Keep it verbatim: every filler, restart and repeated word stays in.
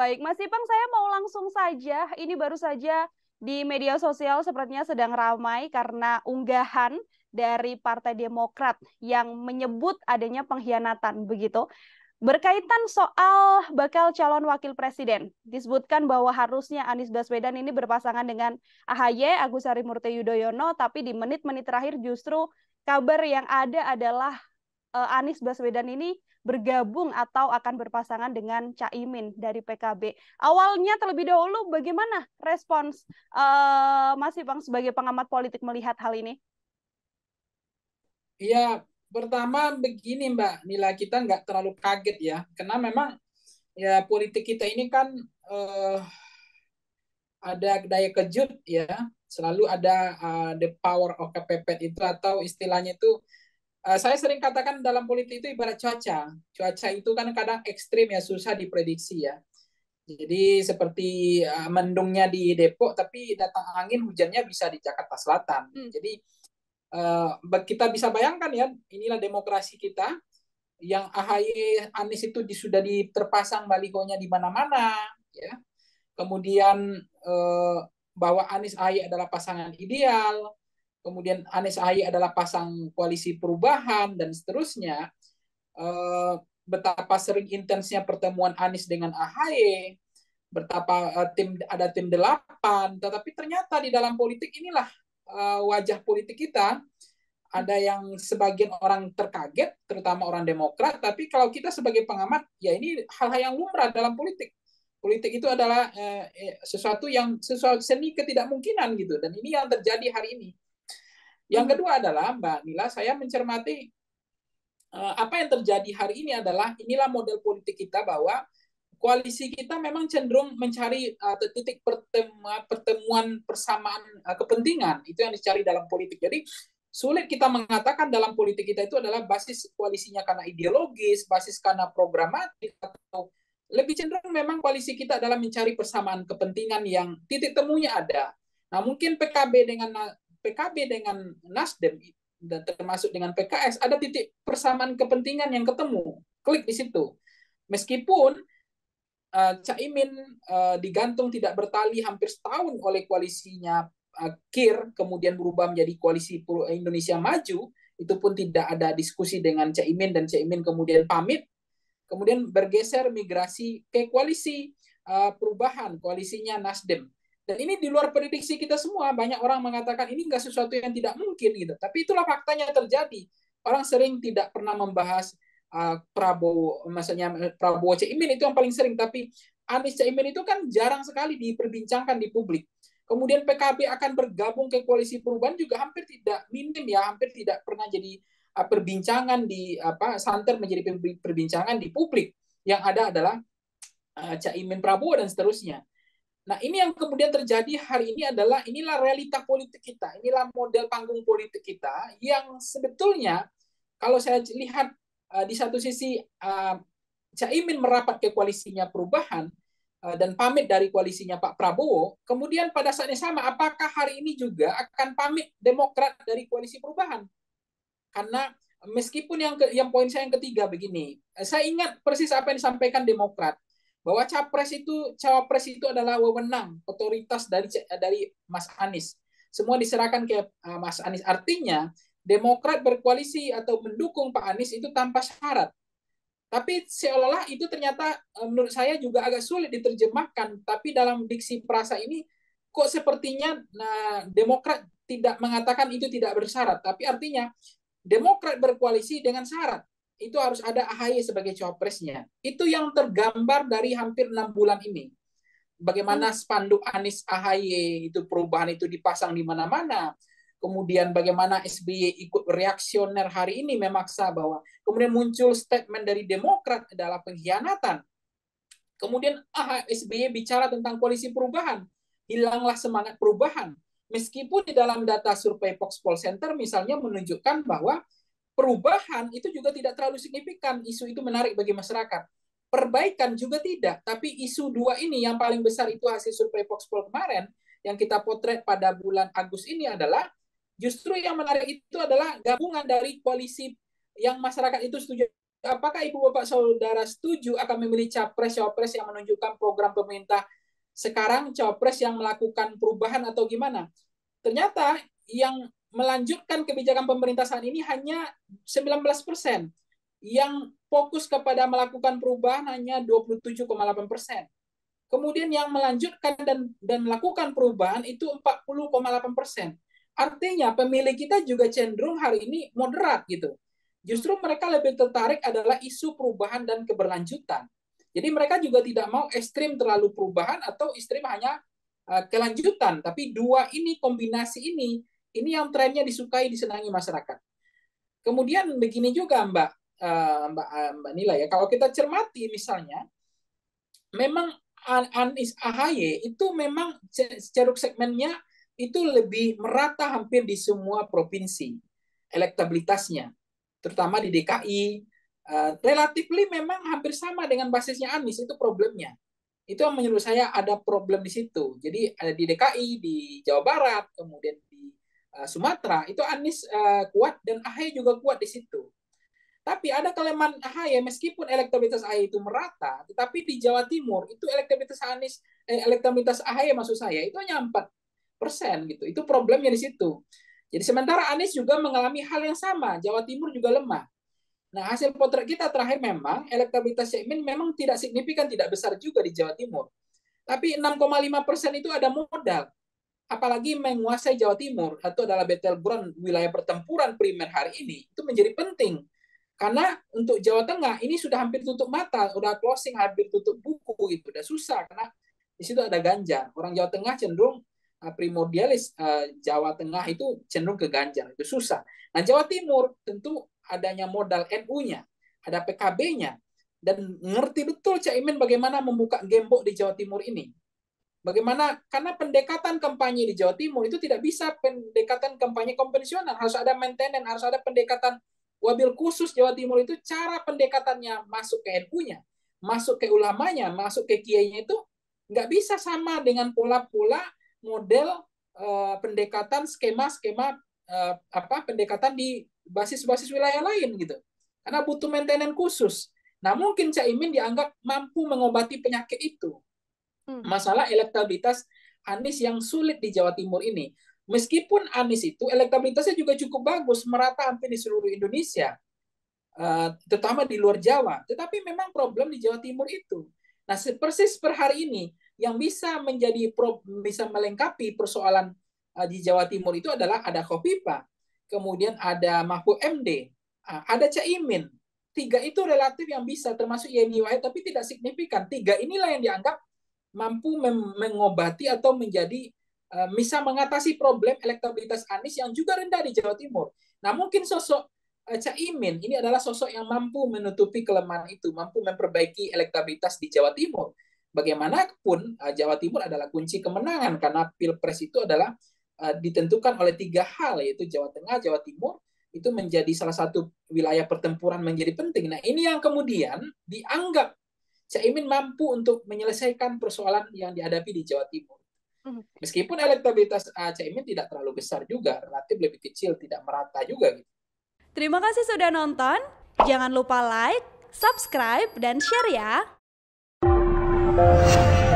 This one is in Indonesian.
Baik, Mas Ipang, saya mau langsung saja. Ini baru saja di media sosial sepertinya sedang ramai karena unggahan dari Partai Demokrat yang menyebut adanya pengkhianatan begitu. Berkaitan soal bakal calon wakil presiden, disebutkan bahwa harusnya Anies Baswedan ini berpasangan dengan A H Y, Agus Harimurti Yudhoyono, tapi di menit-menit terakhir justru kabar yang ada adalah eh, Anies Baswedan ini bergabung atau akan berpasangan dengan Caimin dari P K B. Awalnya terlebih dahulu bagaimana respons eh, Mas Ipang sebagai pengamat politik melihat hal ini? Ya, pertama begini Mbak Nila, kita nggak terlalu kaget ya, karena memang ya politik kita ini kan eh, ada daya kejut ya, selalu ada uh, the power of kepepet itu atau istilahnya itu uh, saya sering katakan dalam politik itu ibarat cuaca. Cuaca itu kan kadang ekstrim ya, susah diprediksi ya. Jadi seperti uh, mendungnya di Depok tapi datang angin hujannya bisa di Jakarta Selatan. Hmm. Jadi uh, kita bisa bayangkan ya, inilah demokrasi kita yang A H Y Anies itu di, sudah di, terpasang balihonya di mana-mana ya. Kemudian eh, bahwa Anies Ahy adalah pasangan ideal, kemudian Anies Ahy adalah pasang koalisi perubahan dan seterusnya. Eh, betapa sering intensnya pertemuan Anies dengan A H Y, betapa eh, tim ada tim delapan, tetapi ternyata di dalam politik inilah eh, wajah politik kita. Ada yang sebagian orang terkaget, terutama orang Demokrat, tapi kalau kita sebagai pengamat, ya ini hal-hal yang lumrah dalam politik. Politik itu adalah eh, sesuatu yang sesuatu seni ketidakmungkinan gitu, dan ini yang terjadi hari ini. Yang kedua adalah Mbak Nila, saya mencermati eh, apa yang terjadi hari ini adalah inilah model politik kita bahwa koalisi kita memang cenderung mencari uh, titik pertemuan, pertemuan persamaan uh, kepentingan, itu yang dicari dalam politik. Jadi sulit kita mengatakan dalam politik kita itu adalah basis koalisinya karena ideologis, basis karena programatik, atau lebih cenderung memang koalisi kita adalah mencari persamaan kepentingan yang titik temunya ada. Nah mungkin P K B dengan P K B dengan Nasdem dan termasuk dengan P K S ada titik persamaan kepentingan yang ketemu, klik di situ. Meskipun uh, Caimin uh, digantung tidak bertali hampir setahun oleh koalisinya uh, Kir, kemudian berubah menjadi koalisi Indonesia Maju, itu pun tidak ada diskusi dengan Caimin, dan Caimin kemudian pamit, kemudian bergeser migrasi ke koalisi uh, perubahan, koalisinya Nasdem. Dan ini di luar prediksi kita semua. Banyak orang mengatakan ini nggak sesuatu yang tidak mungkin gitu. Tapi itulah faktanya terjadi. Orang sering tidak pernah membahas uh, Prabowo, maksudnya Prabowo Caimin itu yang paling sering. Tapi Anies Caimin itu kan jarang sekali diperbincangkan di publik. Kemudian P K B akan bergabung ke koalisi perubahan juga hampir tidak, minim ya, hampir tidak pernah jadi uh, perbincangan di apa santer menjadi perbincangan di publik. Yang ada adalah uh, Caimin Prabowo dan seterusnya. Nah, ini yang kemudian terjadi hari ini adalah inilah realita politik kita, inilah model panggung politik kita yang sebetulnya kalau saya lihat uh, di satu sisi uh, Caimin merapat ke koalisinya perubahan uh, dan pamit dari koalisinya Pak Prabowo, kemudian pada saat yang sama apakah hari ini juga akan pamit Demokrat dari koalisi perubahan? Karena meskipun yang ke, yang poin saya yang ketiga begini, saya ingat persis apa yang disampaikan Demokrat, bahwa capres itu cawapres itu adalah wewenang otoritas dari dari Mas Anies, semua diserahkan ke uh, Mas Anies. Artinya Demokrat berkoalisi atau mendukung Pak Anies itu tanpa syarat. Tapi seolah-olah itu ternyata uh, menurut saya juga agak sulit diterjemahkan. Tapi dalam diksi perasa ini kok sepertinya nah, Demokrat tidak mengatakan itu tidak bersyarat. Tapi artinya Demokrat berkoalisi dengan syarat. Itu harus ada A H Y sebagai cawapresnya. Itu yang tergambar dari hampir enam bulan ini. Bagaimana spanduk Anies A H Y itu perubahan itu dipasang di mana-mana. Kemudian bagaimana S B Y ikut reaksioner hari ini memaksa bahwa kemudian muncul statement dari Demokrat adalah pengkhianatan. Kemudian S B Y bicara tentang koalisi perubahan. Hilanglah semangat perubahan. Meskipun di dalam data survei Foxpol Center misalnya menunjukkan bahwa perubahan itu juga tidak terlalu signifikan. Isu itu menarik bagi masyarakat. Perbaikan juga tidak. Tapi isu dua ini yang paling besar itu hasil survei Foxpol kemarin yang kita potret pada bulan Agustus ini adalah justru yang menarik itu adalah gabungan dari koalisi yang masyarakat itu setuju apakah Ibu Bapak Saudara setuju akan memilih capres-cawapres yang menunjukkan program pemerintah sekarang, cawapres yang melakukan perubahan atau gimana? Ternyata yang melanjutkan kebijakan pemerintah saat ini hanya sembilan belas persen. Yang fokus kepada melakukan perubahan hanya dua puluh tujuh koma delapan persen. Kemudian yang melanjutkan dan, dan melakukan perubahan itu empat puluh koma delapan persen. Artinya pemilih kita juga cenderung hari ini moderat gitu. Justru mereka lebih tertarik adalah isu perubahan dan keberlanjutan. Jadi mereka juga tidak mau ekstrim terlalu perubahan atau ekstrim hanya uh, kelanjutan. Tapi dua ini, kombinasi ini, ini yang trennya disukai, disenangi masyarakat. Kemudian begini juga Mbak, uh, Mbak, uh, Mbak Nila ya, kalau kita cermati misalnya, memang Anies A H Y itu memang ceruk segmennya itu lebih merata hampir di semua provinsi elektabilitasnya, terutama di D K I, uh, relatively memang hampir sama dengan basisnya Anies. Itu problemnya. Itu yang menurut saya ada problem di situ. Jadi ada di D K I, di Jawa Barat, kemudian di uh, Sumatera, itu Anies uh, kuat dan A H Y juga kuat di situ. Tapi ada kelemahan A H Y, meskipun elektabilitas A H Y itu merata, tetapi di Jawa Timur itu elektabilitas Anies, eh, elektabilitas A H Y maksud saya itu hanya empat persen gitu. Itu problemnya di situ. Jadi sementara Anies juga mengalami hal yang sama, Jawa Timur juga lemah. Nah, hasil potret kita terakhir memang elektabilitas Caimin memang tidak signifikan, tidak besar juga di Jawa Timur. Tapi enam koma lima persen itu ada modal. Apalagi menguasai Jawa Timur, atau adalah battleground wilayah pertempuran primer hari ini, itu menjadi penting. Karena untuk Jawa Tengah ini sudah hampir tutup mata, sudah closing, hampir tutup buku gitu, udah susah karena di situ ada Ganjar. Orang Jawa Tengah cenderung uh, primordialis, uh, Jawa Tengah itu cenderung ke Ganjar, itu susah. Nah Jawa Timur tentu adanya modal N U-nya, ada P K B-nya, dan ngerti betul Caimin bagaimana membuka gembok di Jawa Timur ini. Bagaimana? Karena pendekatan kampanye di Jawa Timur itu tidak bisa pendekatan kampanye konvensional, harus ada maintenance, harus ada pendekatan. Wabil khusus Jawa Timur itu cara pendekatannya masuk ke N U-nya, masuk ke ulamanya, masuk ke kiainya itu nggak bisa sama dengan pola-pola model uh, pendekatan skema-skema uh, apa pendekatan di basis-basis wilayah lain gitu. Karena butuh maintenance khusus. Nah mungkin Caimin dianggap mampu mengobati penyakit itu. Masalah elektabilitas Anies yang sulit di Jawa Timur ini. Meskipun Anies itu elektabilitasnya juga cukup bagus, merata hampir di seluruh Indonesia, uh, terutama di luar Jawa. Tetapi memang problem di Jawa Timur itu. Nah, persis per hari ini yang bisa menjadi pro, bisa melengkapi persoalan uh, di Jawa Timur itu adalah ada Khofifa, kemudian ada Mahfud M D, uh, ada Caimin. Tiga itu relatif yang bisa, termasuk Yeni Wahid, tapi tidak signifikan. Tiga inilah yang dianggap mampu mengobati atau menjadi bisa mengatasi problem elektabilitas Anies yang juga rendah di Jawa Timur. Nah, mungkin sosok Caimin ini adalah sosok yang mampu menutupi kelemahan itu, mampu memperbaiki elektabilitas di Jawa Timur. Bagaimanapun, Jawa Timur adalah kunci kemenangan karena Pilpres itu adalah ditentukan oleh tiga hal, yaitu Jawa Tengah, Jawa Timur, itu menjadi salah satu wilayah pertempuran menjadi penting. Nah, ini yang kemudian dianggap Caimin mampu untuk menyelesaikan persoalan yang dihadapi di Jawa Timur. Meskipun elektabilitas Caimin tidak terlalu besar juga, relatif lebih kecil, tidak merata juga gitu. Terima kasih sudah nonton. Jangan lupa like, subscribe, dan share ya.